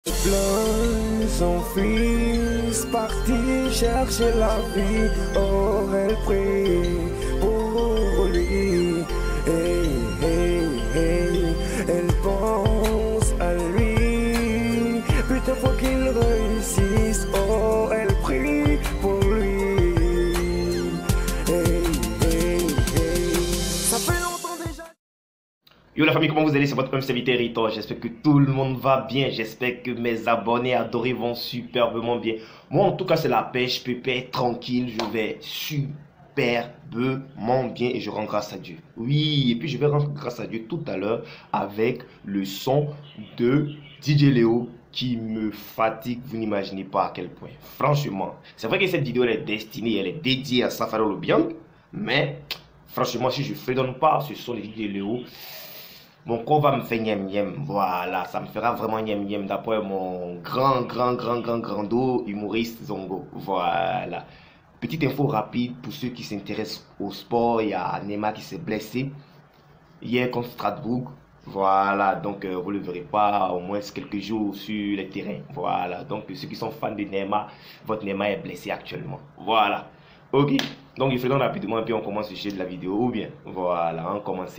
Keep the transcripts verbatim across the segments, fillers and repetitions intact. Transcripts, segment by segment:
Plein son fils parti chercher la vie. Oh, elle prie pour lui. Hey, hey, hey. Elle pense à lui. Putain, faut qu'il réussisse. Oh, elle prie pour lui. Hey, hey, hey. Ça fait longtemps déjà. Yo la famille, comment vous allez? C'est votre même serviteur Rito. J'espère que tout le monde va bien. J'espère que mes abonnés adorés vont superbement bien. Moi en tout cas c'est la pêche, pépère, tranquille. Je vais superbement bien et je rends grâce à Dieu. Oui, et puis je vais rendre grâce à Dieu tout à l'heure avec le son de D J Léo qui me fatigue. Vous n'imaginez pas à quel point. Franchement, c'est vrai que cette vidéo elle est destinée, elle est dédiée à Safari Olobiang. Mais franchement, si je ne fredonne pas ce son de D J Léo, mon corps va me faire niam niam, voilà, ça me fera vraiment niam niam d'après mon grand, grand, grand, grand, grand dos humoriste Zongo, voilà. Petite info rapide pour ceux qui s'intéressent au sport, il y a Neymar qui s'est blessé hier contre Strasbourg, voilà, donc euh, vous ne le verrez pas au moins quelques jours sur les terrains, voilà. Donc ceux qui sont fans de Neymar, votre Neymar est blessé actuellement, voilà. Ok, donc il fait donc rapidement et puis on commence le sujet de la vidéo, ou bien, voilà, on commence.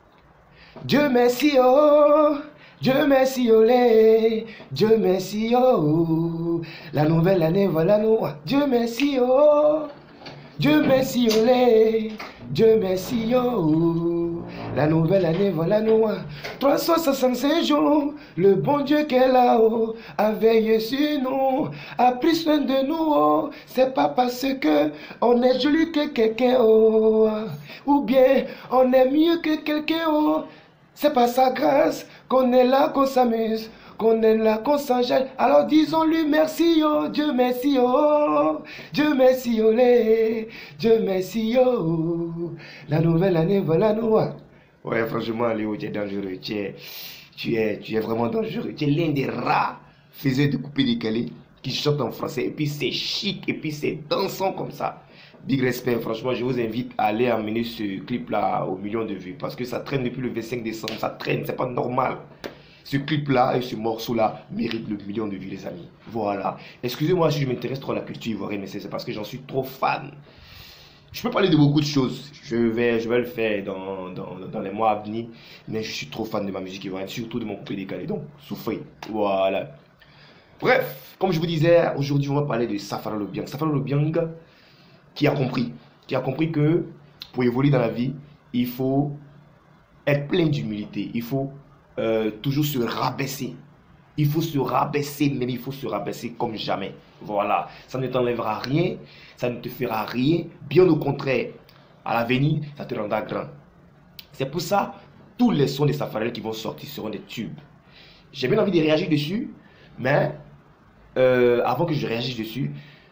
Dieu merci, oh, Dieu merci, olé, Dieu merci, oh, la nouvelle année, voilà nous, Dieu merci, oh, Dieu merci, olé, Dieu merci, oh, la nouvelle année, voilà nous, trois cent soixante-cinq jours, le bon Dieu qui est là-haut, a veillé sur nous, a pris soin de nous, oh, c'est pas parce que on est joli que quelqu'un, oh, ou bien on est mieux que quelqu'un, oh. C'est pas sa grâce qu'on est là, qu'on s'amuse, qu'on est là, qu'on s'enjaille. Alors disons-lui merci, oh, Dieu merci, oh, Dieu merci, olé, Dieu merci, oh, la nouvelle année, voilà nous. Ouais, franchement, Léo, tu es dangereux, tu es, tu es, tu es vraiment dangereux. Tu es l'un des rares faiseurs de coupé décalé qui chantent en français. Et puis c'est chic, et puis c'est dansant comme ça. Big respect, franchement, je vous invite à aller amener ce clip-là aux millions de vues. Parce que ça traîne depuis le vingt-cinq décembre, ça traîne, c'est pas normal. Ce clip-là et ce morceau-là méritent le million de vues, les amis. Voilà. Excusez-moi si je m'intéresse trop à la culture ivoirienne, mais c'est parce que j'en suis trop fan. Je peux parler de beaucoup de choses. Je vais, je vais le faire dans, dans, dans les mois à venir. Mais je suis trop fan de ma musique ivoirienne, surtout de mon coupé décalé. Donc, souffrez. Voilà. Bref, comme je vous disais, aujourd'hui, on va parler de Safari Olobiang. Safari Olobiang, qui a compris, qui a compris que pour évoluer dans la vie, il faut être plein d'humilité, il faut euh, toujours se rabaisser, il faut se rabaisser, même il faut se rabaisser comme jamais. Voilà, ça ne t'enlèvera rien, ça ne te fera rien, bien au contraire, à l'avenir, ça te rendra grand. C'est pour ça, tous les sons de Safari qui vont sortir seront des tubes. J'ai bien envie de réagir dessus, mais euh, avant que je réagisse dessus,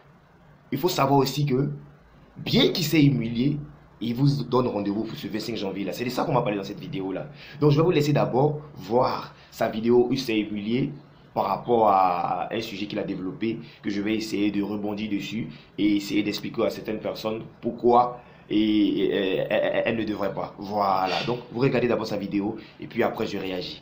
il faut savoir aussi que bien qu'il s'est humilié, il vous donne rendez-vous pour ce vingt-cinq janvier là. C'est de ça qu'on va parler dans cette vidéo là. Donc je vais vous laisser d'abord voir sa vidéo où il s'est humilié par rapport à un sujet qu'il a développé, que je vais essayer de rebondir dessus et essayer d'expliquer à certaines personnes pourquoi et, et, et, et, elle ne devrait pas. Voilà, donc vous regardez d'abord sa vidéo et puis après je réagis.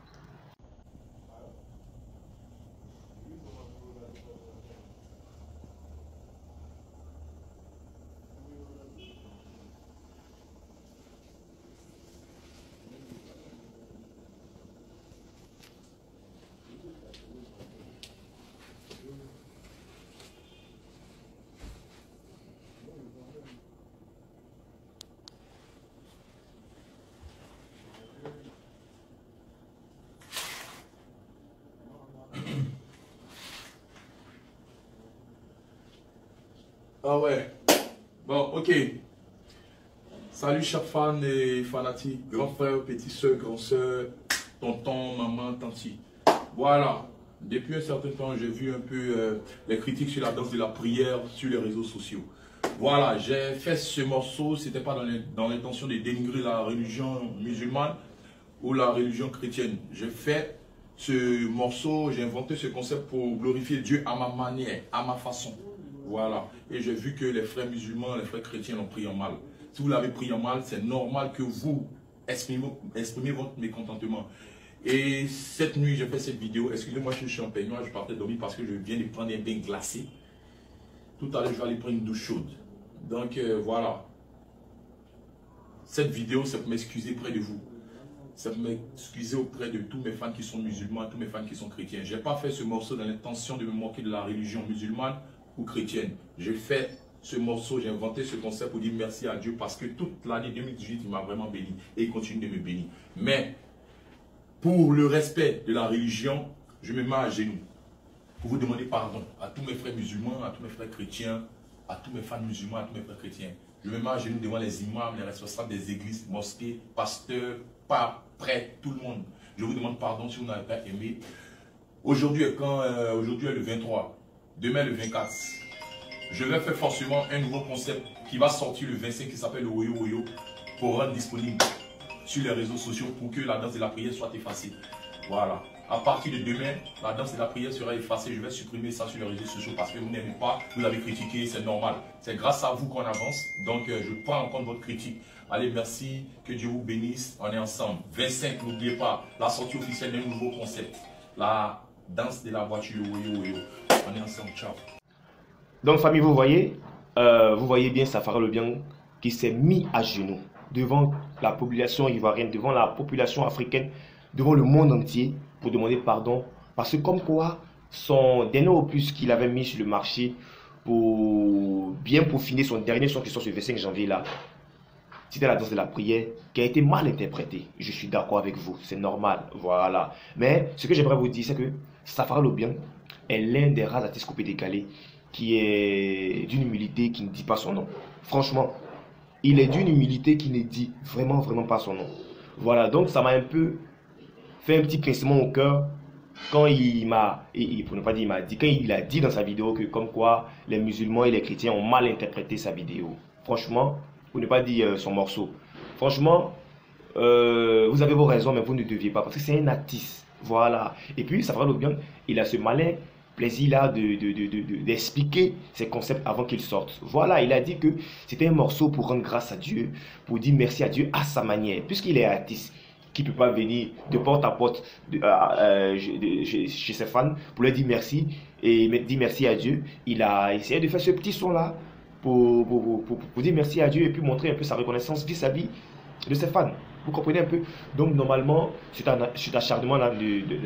Ah ouais. Bon, ok. Salut chers fans et fanatiques, grands frères, petites soeurs, grands soeurs, tonton, maman, tanti. Voilà. Depuis un certain temps, j'ai vu un peu euh, les critiques sur la danse de la prière sur les réseaux sociaux. Voilà, j'ai fait ce morceau, c'était pas dans l'intention de dénigrer la religion musulmane ou la religion chrétienne. J'ai fait ce morceau, j'ai inventé ce concept pour glorifier Dieu à ma manière, à ma façon. Voilà. Et j'ai vu que les frères musulmans, les frères chrétiens l'ont pris en mal. Si vous l'avez pris en mal, c'est normal que vous exprimez, exprimez votre mécontentement. Et cette nuit, j'ai fait cette vidéo. Excusez-moi, je suis en peignoir, je partais dormir parce que je viens de prendre un bain glacé. Tout à l'heure, je vais aller prendre une douche chaude. Donc euh, voilà. Cette vidéo, c'est pour m'excuser près de vous. C'est pour m'excuser auprès de tous mes fans qui sont musulmans, tous mes fans qui sont chrétiens. Je n'ai pas fait ce morceau dans l'intention de me moquer de la religion musulmane ou chrétienne. J'ai fait ce morceau, j'ai inventé ce concept pour dire merci à Dieu parce que toute l'année deux mille dix-huit, il m'a vraiment béni et il continue de me bénir. Mais pour le respect de la religion, je me mets à genoux pour vous demander pardon à tous mes frères musulmans, à tous mes frères chrétiens, à tous mes fans musulmans, à tous mes frères chrétiens. Je me mets à genoux devant les imams, les responsables des églises, mosquées, pasteurs, papes, prêtres, tout le monde. Je vous demande pardon si vous n'avez pas aimé. Aujourd'hui est quand euh, aujourd'hui est le vingt-trois, demain le vingt-quatre. Je vais faire forcément un nouveau concept qui va sortir le vingt-cinq qui s'appelle le Woyo Woyo pour rendre disponible sur les réseaux sociaux pour que la danse de la prière soit effacée. Voilà. À partir de demain, la danse de la prière sera effacée. Je vais supprimer ça sur les réseaux sociaux parce que vous n'aimez pas, vous avez critiqué, c'est normal. C'est grâce à vous qu'on avance. Donc, euh, je prends en compte votre critique. Allez, merci. Que Dieu vous bénisse. On est ensemble. vingt-cinq, n'oubliez pas, la sortie officielle d'un nouveau concept. La danse de la voiture. Woyo Woyo. On est ensemble. Ciao. Donc, famille, vous voyez, euh, vous voyez bien Safara Le Bien qui s'est mis à genoux devant la population ivoirienne, devant la population africaine, devant le monde entier pour demander pardon. Parce que comme quoi, son dernier opus qu'il avait mis sur le marché pour bien peaufiner son dernier son qui sort le vingt-cinq janvier là, c'était la danse de la prière qui a été mal interprétée. Je suis d'accord avec vous, c'est normal, voilà. Mais ce que j'aimerais vous dire, c'est que Safara Le Bien est l'un des rares artistes coupés décalés qui est d'une humilité qui ne dit pas son nom. Franchement, il est d'une humilité qui ne dit vraiment, vraiment pas son nom. Voilà, donc ça m'a un peu fait un petit pincement au cœur quand il m'a, pour ne pas dire il m'a dit, quand il a dit dans sa vidéo que comme quoi les musulmans et les chrétiens ont mal interprété sa vidéo. Franchement, pour ne pas dire euh, son morceau. Franchement, euh, vous avez vos raisons, mais vous ne deviez pas, parce que c'est un artiste. Voilà. Et puis, Safara Le Bien, il a ce malin plaisir là d'expliquer de, de, de, de, ses concepts avant qu'il sorte. Voilà, il a dit que c'était un morceau pour rendre grâce à Dieu, pour dire merci à Dieu à sa manière, puisqu'il est artiste, qui ne peut pas venir de porte à porte de, euh, euh, de, chez, chez ses fans pour leur dire merci et dire merci à Dieu. Il a essayé de faire ce petit son là pour, pour, pour, pour dire merci à Dieu et puis montrer un peu sa reconnaissance vis-à-vis de ses fans. Vous comprenez un peu? Donc normalement, cet acharnement là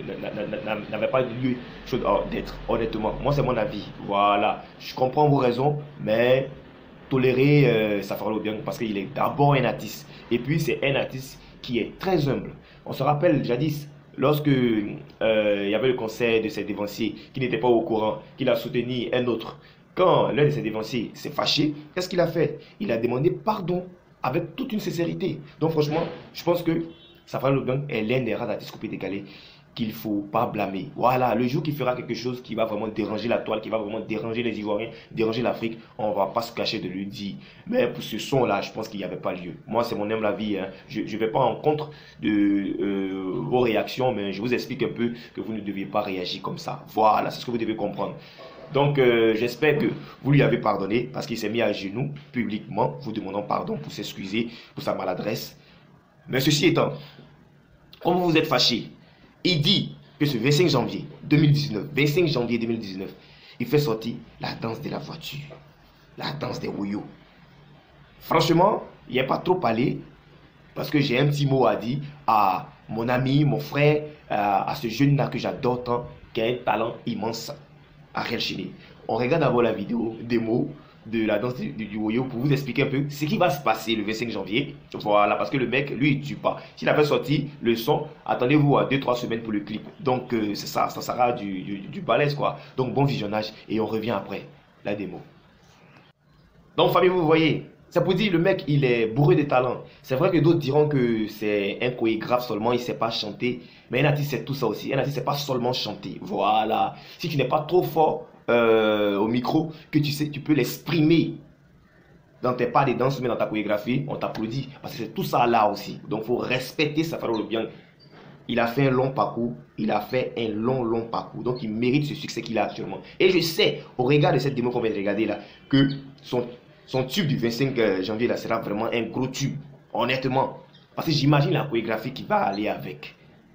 n'avait pas lieu d'être, honnêtement. Moi c'est mon avis. Voilà. Je comprends vos raisons, mais tolérer euh, Safara Le Bien parce qu'il est d'abord un artiste. Et puis c'est un artiste qui est très humble. On se rappelle jadis, lorsque euh, il y avait le concert de ses dévanciers qui n'était pas au courant, qu'il a soutenu un autre. Quand l'un de ses dévanciers s'est fâché, qu'est-ce qu'il a fait? Il a demandé pardon avec toute une sincérité. Donc franchement, je pense que Safara Le Bien est l'un des rares artistes coupés décalés qu'il ne faut pas blâmer. Voilà, le jour qu'il fera quelque chose qui va vraiment déranger la toile, qui va vraiment déranger les Ivoiriens, déranger l'Afrique, on ne va pas se cacher de lui dire. Mais pour ce son-là, je pense qu'il n'y avait pas lieu. Moi, c'est mon humble avis. Hein. Je ne vais pas en contre de euh, vos réactions, mais je vous explique un peu que vous ne deviez pas réagir comme ça. Voilà, c'est ce que vous devez comprendre. Donc, euh, j'espère que vous lui avez pardonné parce qu'il s'est mis à genoux publiquement, vous demandant pardon pour s'excuser pour sa maladresse. Mais ceci étant, comme vous vous êtes fâché, il dit que ce vingt-cinq janvier deux mille dix-neuf, vingt-cinq janvier deux mille dix-neuf, il fait sortir la danse de la voiture, la danse des Woyo. Franchement, il n'y a pas trop parlé parce que j'ai un petit mot à dire à mon ami, mon frère, à ce jeune-là que j'adore tant, qui a un talent immense. Ariel Chéné. On regarde d'abord la vidéo démo de la danse du, du, du Woyo pour vous expliquer un peu ce qui va se passer le vingt-cinq janvier. Voilà, parce que le mec, lui, il ne tue pas. S'il avait sorti le son, attendez-vous à deux trois semaines pour le clip. Donc, euh, c'est ça, ça sera du, du, du balèze, quoi. Donc, bon visionnage et on revient après, la démo. Donc, famille, vous voyez, c'est pour dire le mec, il est bourré de talent. C'est vrai que d'autres diront que c'est un chorégraphe seulement, il ne sait pas chanter. Mais un artiste, c'est tout ça aussi. Un artiste, c'est pas seulement chanter. Voilà. Si tu n'es pas trop fort euh, au micro, que tu sais, tu peux l'exprimer dans tes pas de danse, mais dans ta chorégraphie, on t'applaudit. Parce que c'est tout ça là aussi. Donc, il faut respecter Safara Le Bien. Il a fait un long parcours. Il a fait un long, long parcours. Donc, il mérite ce succès qu'il a actuellement. Et je sais, au regard de cette démo qu'on vient de regarder là, que son, son tube du vingt-cinq janvier là sera vraiment un gros tube. Honnêtement. Parce que j'imagine la chorégraphie qui va aller avec.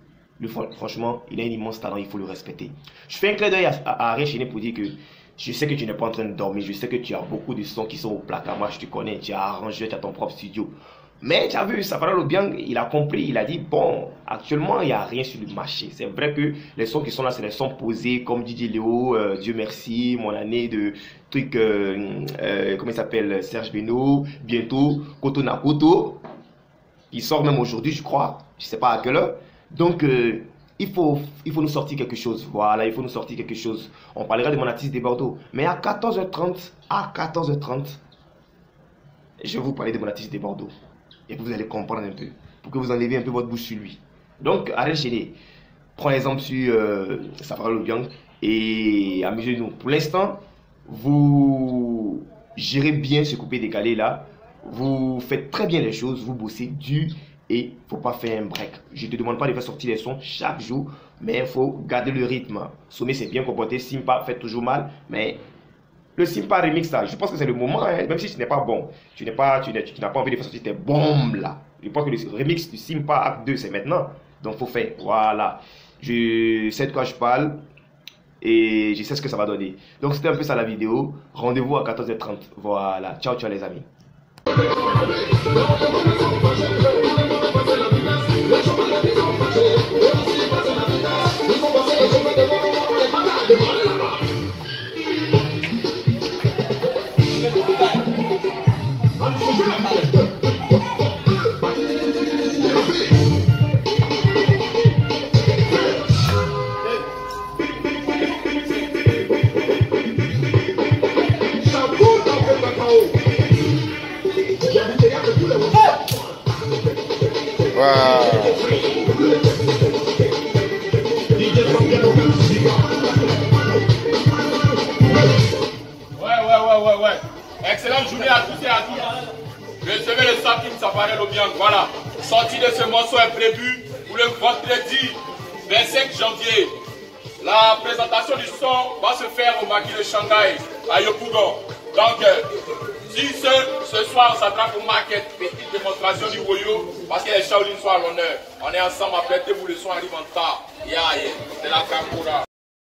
Le, franchement, il a un immense talent, il faut le respecter. Je fais un clin d'œil à, à, à Ariel Chéné pour dire que je sais que tu n'es pas en train de dormir, je sais que tu as beaucoup de sons qui sont au placard. Moi, je te connais, tu as arrangé, tu as ton propre studio. Mais tu as vu, Safara Lobiang, il a compris, il a dit, bon, actuellement, il n'y a rien sur le marché. C'est vrai que les sons qui sont là, c'est les sons posés comme D J Léo, euh, Dieu merci, mon année de trucs, euh, euh, comment il s'appelle, Serge Beno, bientôt, Koto Nakoto. Il sort même aujourd'hui, je crois, je ne sais pas à quelle heure. Donc, euh, il, faut, il faut nous sortir quelque chose. Voilà, il faut nous sortir quelque chose. On parlera de mon artiste des Bordeaux. Mais à quatorze heures trente, à quatorze heures trente, je vais vous parler de mon artiste des Bordeaux. Et vous allez comprendre un peu. Pour que vous enleviez un peu votre bouche sur lui. Donc, Ariel Chéné, prends exemple sur euh, Safara Lobiang et amusez-nous. Pour l'instant, vous gérez bien ce coupé décalé là. Vous faites très bien les choses. Vous bossez dur. Et il ne faut pas faire un break. Je ne te demande pas de faire sortir les sons chaque jour, mais il faut garder le rythme. Sommet c'est bien comporté, Simpa fait toujours mal, mais le Simpa remix là, je pense que c'est le moment, hein, même si ce n'est pas bon. Tu n'as pas, tu n'as pas envie de faire sortir tes bombes là. Je pense que le remix du Simpa Act deux c'est maintenant. Donc il faut faire. Voilà. Je sais de quoi je parle et je sais ce que ça va donner. Donc c'était un peu ça la vidéo. Rendez-vous à quatorze heures trente. Voilà. Ciao ciao les amis. Excellente journée à tous et à tous. Recevez le Sakim Safara Lobiang. Voilà. Sortie de ce morceau est prévue pour le vendredi vingt-cinq janvier. La présentation du son va se faire au Maquis de Shanghai, à Yopougon. Donc, si ce, ce soir on s'attrape au market, petite démonstration du Woyo, parce que les Shaolin sont à l'honneur. On est ensemble, apprêtez-vous, le son arrive en tas. Yeah, yeah. C'est la Kamura.